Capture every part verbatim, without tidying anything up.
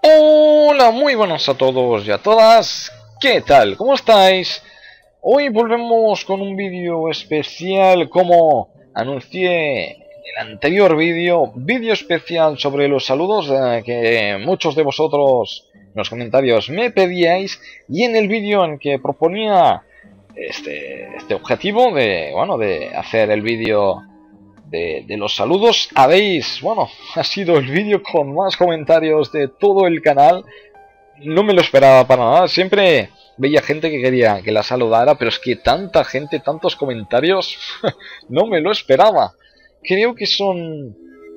Hola, muy buenas a todos y a todas. ¿Qué tal? ¿Cómo estáis? Hoy volvemos con un vídeo especial, como anuncié en el anterior vídeo, vídeo especial sobre los saludos eh, que muchos de vosotros en los comentarios me pedíais, y en el vídeo en que proponía este, este objetivo de, bueno, de hacer el vídeo De, de los saludos, habéis, bueno, ha sido el vídeo con más comentarios de todo el canal. No me lo esperaba para nada, siempre veía gente que quería que la saludara, pero es que tanta gente, tantos comentarios, no me lo esperaba. Creo que son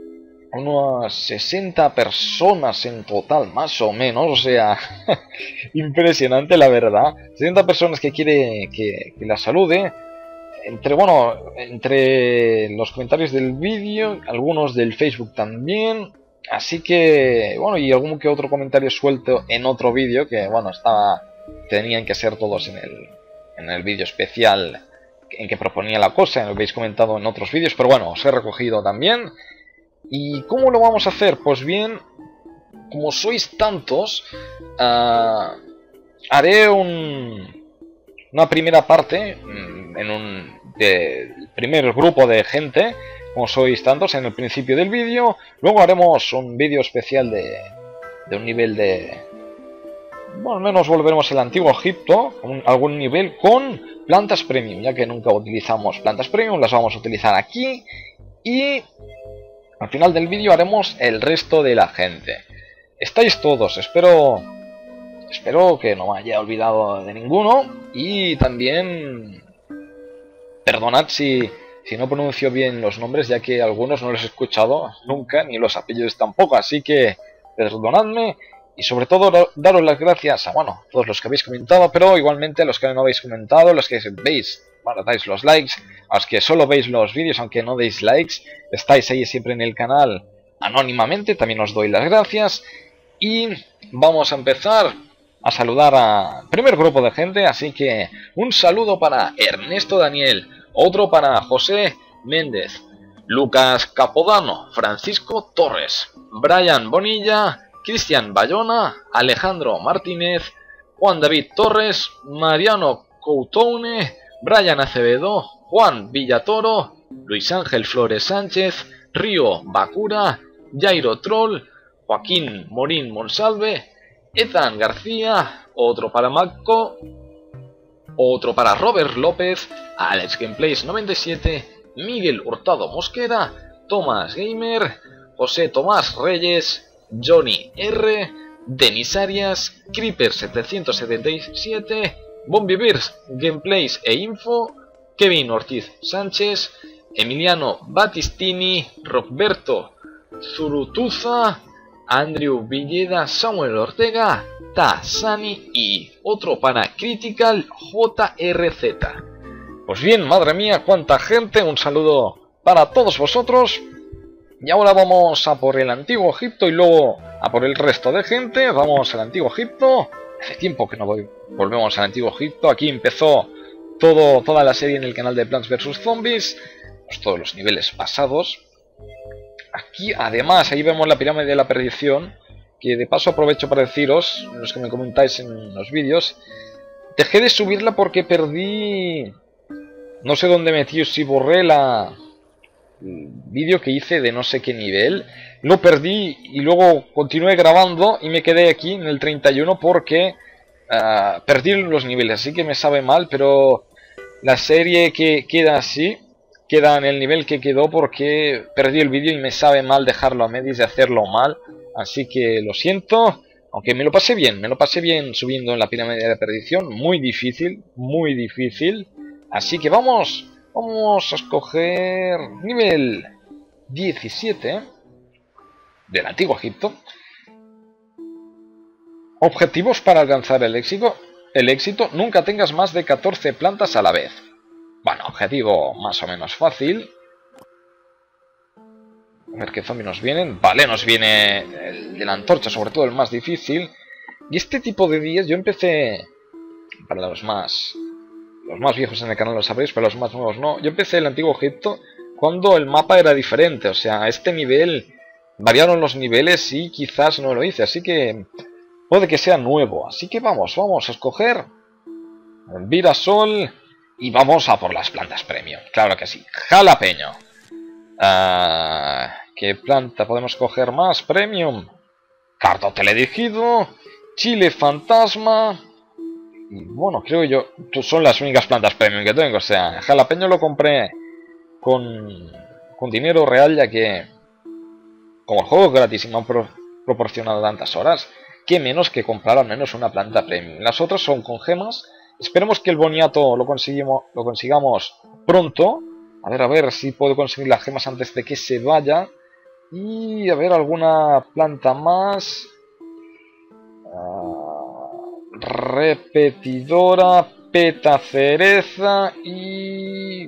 unas sesenta personas en total, más o menos, o sea, impresionante la verdad. sesenta personas que quiere que, que la salude. Entre, bueno, entre los comentarios del vídeo, algunos del Facebook también. Así que, bueno, y algún que otro comentario suelto en otro vídeo que, bueno, estaba, tenían que ser todos en el, en el vídeo especial en que proponía la cosa, lo habéis comentado en otros vídeos, pero bueno, os he recogido también. ¿Y cómo lo vamos a hacer? Pues bien, como sois tantos, uh, haré un... una primera parte en un de, primer grupo de gente, como sois tantos, en el principio del vídeo. Luego haremos un vídeo especial de, de un nivel de, bueno, al menos volveremos al antiguo Egipto, un, algún nivel con plantas premium, ya que nunca utilizamos plantas premium, las vamos a utilizar aquí. Y al final del vídeo haremos el resto de la gente. Estáis todos, espero Espero que no me haya olvidado de ninguno. Y también perdonad si, si no pronuncio bien los nombres, ya que algunos no los he escuchado nunca, ni los apellidos tampoco. Así que perdonadme. Y sobre todo daros las gracias a, bueno, todos los que habéis comentado, pero igualmente a los que no habéis comentado, los que veis, bueno, dais los likes, a los que solo veis los vídeos aunque no deis likes, estáis ahí siempre en el canal anónimamente, también os doy las gracias. Y vamos a empezar a saludar al primer grupo de gente, así que un saludo para Ernesto Daniel, otro para José Méndez, Lucas Capodano, Francisco Torres, Brian Bonilla, Cristian Bayona, Alejandro Martínez, Juan David Torres, Mariano Coutoune, Brian Acevedo, Juan Villatoro, Luis Ángel Flores Sánchez, Río Bacura, Jairo Troll, Joaquín Morín Monsalve, Ethan García, otro para Marco, otro para Robert López, Alex Gameplays noventa y siete, Miguel Hurtado Mosquera, Tomás Gamer, José Tomás Reyes, Johnny R, Denis Arias, Creeper setecientos setenta y siete, Bombivirs Gameplays e Info, Kevin Ortiz Sánchez, Emiliano Battistini, Roberto Zurutuza, Andrew Villeda, Samuel Ortega, Tasani y otro para Critical J R Z. Pues bien, madre mía, cuánta gente, un saludo para todos vosotros. Y ahora vamos a por el antiguo Egipto y luego a por el resto de gente. Vamos al antiguo Egipto. Hace tiempo que no voy. Volvemos al antiguo Egipto. Aquí empezó todo, toda la serie en el canal de Plants versus. Zombies. Pues todos los niveles pasados. Aquí, además, ahí vemos la pirámide de la perdición, que de paso aprovecho para deciros, los que me comentáis en los vídeos, dejé de subirla porque perdí, no sé dónde metí, si borré la el vídeo que hice de no sé qué nivel, lo perdí y luego continué grabando y me quedé aquí en el treinta y uno porque uh, perdí los niveles, así que me sabe mal, pero la serie que queda así, queda en el nivel que quedó porque perdí el vídeo y me sabe mal dejarlo a medias y hacerlo mal. Así que lo siento, aunque me lo pasé bien, me lo pasé bien subiendo en la pirámide de la perdición. Muy difícil, muy difícil. Así que vamos, vamos a escoger nivel diecisiete del antiguo Egipto. Objetivos para alcanzar el éxito. El éxito, nunca tengas más de catorce plantas a la vez. Bueno, objetivo más o menos fácil. A ver qué zombies nos vienen. Vale, nos viene el de la antorcha, sobre todo el más difícil. Y este tipo de días yo empecé, para los más los más viejos en el canal lo sabréis, pero los más nuevos no. Yo empecé el antiguo Egipto cuando el mapa era diferente. O sea, este nivel variaron los niveles y quizás no lo hice, así que puede que sea nuevo. Así que vamos, vamos a escoger Virasol y vamos a por las plantas premium. Claro que sí, jalapeño. Uh, ¿Qué planta podemos coger más premium? Cardo teledirigido, chile fantasma. Y bueno, creo yo, son las únicas plantas premium que tengo. O sea, el jalapeño lo compré con, con dinero real, ya que como el juego es gratis y me han pro, proporcionado tantas horas, que menos que comprar al menos una planta premium. Las otras son con gemas. Esperemos que el boniato lo, conseguimos, lo consigamos pronto. A ver, a ver si puedo conseguir las gemas antes de que se vaya. Y a ver, alguna planta más. Uh, repetidora, peta cereza y...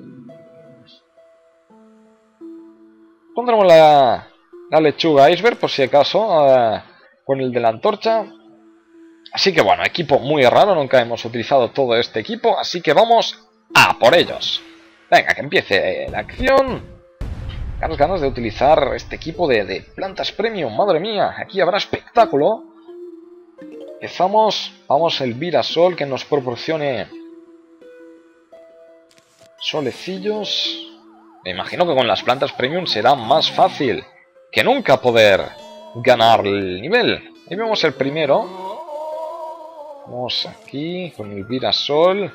pondremos la, la lechuga iceberg por si acaso, uh, con el de la antorcha. Así que bueno, equipo muy raro, nunca hemos utilizado todo este equipo, así que vamos a por ellos. Venga, que empiece la acción. Ganas, ganas de utilizar este equipo de, de plantas premium, madre mía, aquí habrá espectáculo. Empezamos, vamos el Virasol que nos proporcione solecillos. Me imagino que con las plantas premium será más fácil que nunca poder ganar el nivel. Ahí vemos el primero. Vamos aquí con el Virasol.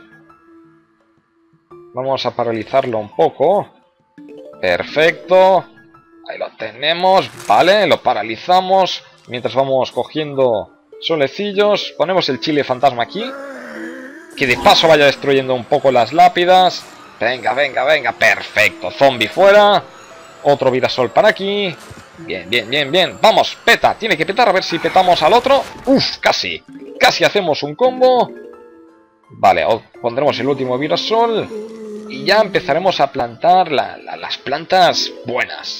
Vamos a paralizarlo un poco. Perfecto. Ahí lo tenemos. Vale, lo paralizamos. Mientras vamos cogiendo solecillos. Ponemos el chile fantasma aquí. Que de paso vaya destruyendo un poco las lápidas. Venga, venga, venga. Perfecto. Zombie fuera. Otro Virasol para aquí. Bien, bien, bien, bien. Vamos, peta. Tiene que petar. A ver si petamos al otro. Uf, casi. Casi hacemos un combo. Vale, pondremos el último Virasol. Y ya empezaremos a plantar la, la, las plantas buenas.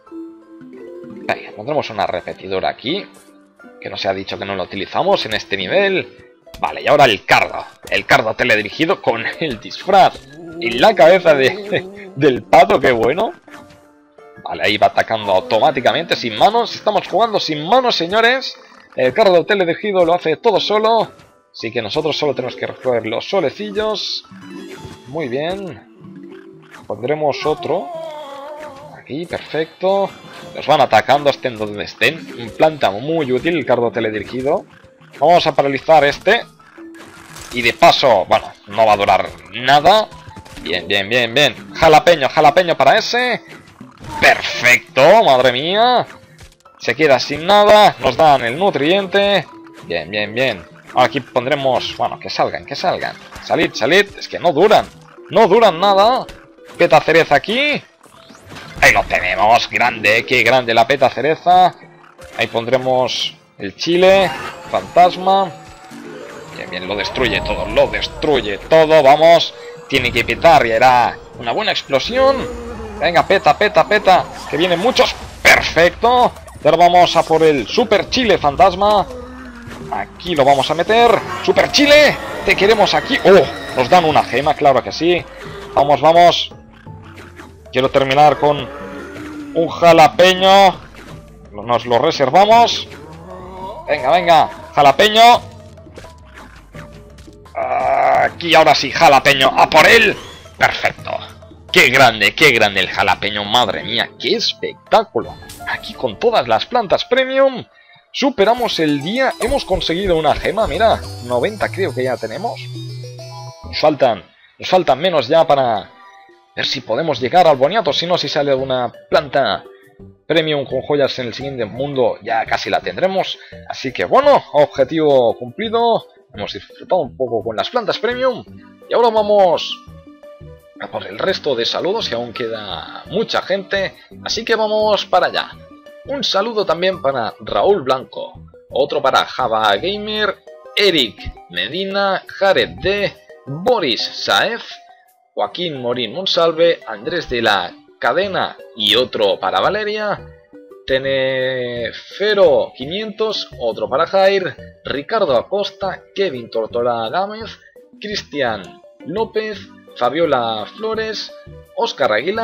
Vale, pondremos una repetidora aquí. Que no se ha dicho que no lo utilizamos en este nivel. Vale, y ahora el cardo. El cardo teledirigido con el disfraz. Y la cabeza de, del pato, qué bueno. Vale, ahí va atacando automáticamente, sin manos. Estamos jugando sin manos, señores. El cardo teledirigido lo hace todo solo. Así que nosotros solo tenemos que recoger los solecillos. Muy bien. Pondremos otro. Aquí, perfecto. Nos van atacando, estén donde estén. Un planta muy útil el cardo teledirigido. Vamos a paralizar este. Y de paso, bueno, no va a durar nada. Bien, bien, bien, bien. Jalapeño, jalapeño para ese. Perfecto, madre mía. Se queda sin nada. Nos dan el nutriente. Bien, bien, bien. Ahora aquí pondremos... bueno, que salgan, que salgan. Salid, salid. Es que no duran. No duran nada. Peta cereza aquí. Ahí lo tenemos. Grande, qué grande la peta cereza. Ahí pondremos el chile. Fantasma. Bien, bien, lo destruye todo. Lo destruye todo. Vamos. Tiene que petar y hará una buena explosión. Venga, peta, peta, peta. Que vienen muchos. Perfecto. Y ahora vamos a por el super chile fantasma. Aquí lo vamos a meter. Super chile. Te queremos aquí. Oh, nos dan una gema, claro que sí. Vamos, vamos. Quiero terminar con un jalapeño. Nos lo reservamos. Venga, venga. Jalapeño. Aquí ahora sí, jalapeño. ¡A por él! Perfecto. ¡Qué grande, qué grande el jalapeño! ¡Madre mía, qué espectáculo! Aquí con todas las plantas premium. Superamos el día. Hemos conseguido una gema, mira. noventa creo que ya tenemos. Nos faltan, nos faltan menos ya para ver si podemos llegar al boniato. Si no, si sale alguna planta premium con joyas en el siguiente mundo, ya casi la tendremos. Así que bueno, objetivo cumplido. Hemos disfrutado un poco con las plantas premium. Y ahora vamos a por el resto de saludos, que aún queda mucha gente. Así que vamos para allá. Un saludo también para Raúl Blanco. Otro para Java Gamer, Eric Medina, Jared D, Boris Saez, Joaquín Morín Monsalve, Andrés de la Cadena y otro para Valeria. Tenefero quinientos, otro para Jair, Ricardo Acosta, Kevin Tortola Gámez, Cristian López, Fabiola Flores, Óscar Aguilar,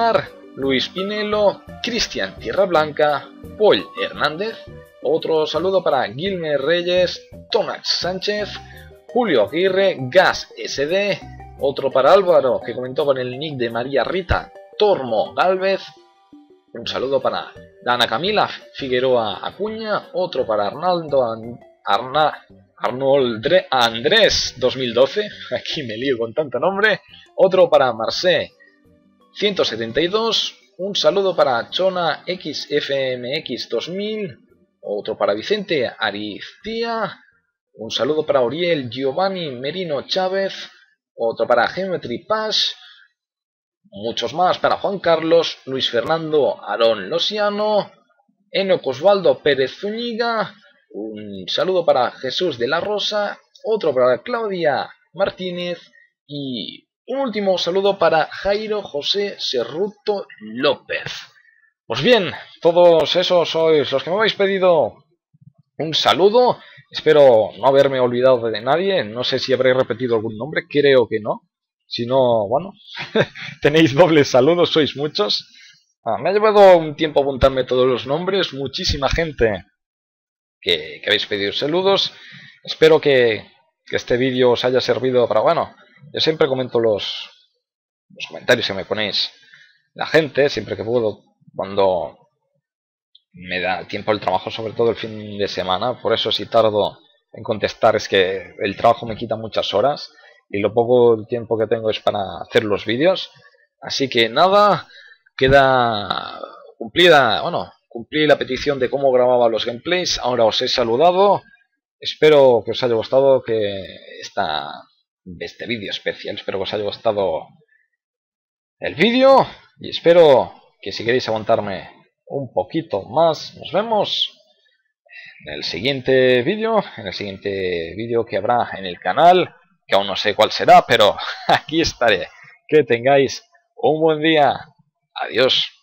Luis Pinelo, Cristian Tierra Blanca, Paul Hernández. Otro saludo para Gilmer Reyes, Tomás Sánchez, Julio Aguirre, Gas S D. Otro para Álvaro, que comentó con el nick de María Rita, Tormo Galvez. Un saludo para Dana Camila Figueroa Acuña. Otro para Arnaldo Arna, Arnold Andrés dos mil doce. Aquí me lío con tanto nombre. Otro para Marcé ciento setenta y dos. Un saludo para Chona X F M X dos mil. Otro para Vicente Aricía. Un saludo para Oriel Giovanni Merino Chávez. Otro para Geometry Pass. Muchos más para Juan Carlos, Luis Fernando Aarón Losiano, Enoc Osvaldo Pérez Zúñiga. Un saludo para Jesús de la Rosa. Otro para Claudia Martínez. Y un último saludo para Jairo José Serruto López. Pues bien, todos esos sois los que me habéis pedido un saludo. Espero no haberme olvidado de nadie. No sé si habré repetido algún nombre. Creo que no. Si no, bueno, tenéis dobles saludos. Sois muchos. Ah, me ha llevado un tiempo apuntarme todos los nombres. Muchísima gente que, que habéis pedido saludos. Espero que, que este vídeo os haya servido para, bueno, yo siempre comento los, los comentarios que me ponéis la gente, siempre que puedo, cuando me da tiempo el trabajo, sobre todo el fin de semana. Por eso si tardo en contestar es que el trabajo me quita muchas horas y lo poco tiempo que tengo es para hacer los vídeos. Así que nada, queda cumplida, bueno, cumplí la petición de cómo grababa los gameplays. Ahora os he saludado. Espero que os haya gustado que esta, este vídeo especial. Espero que os haya gustado el vídeo y espero que si queréis aguantarme un poquito más, nos vemos en el siguiente vídeo, en el siguiente vídeo que habrá en el canal, que aún no sé cuál será, pero aquí estaré. Que tengáis un buen día. Adiós.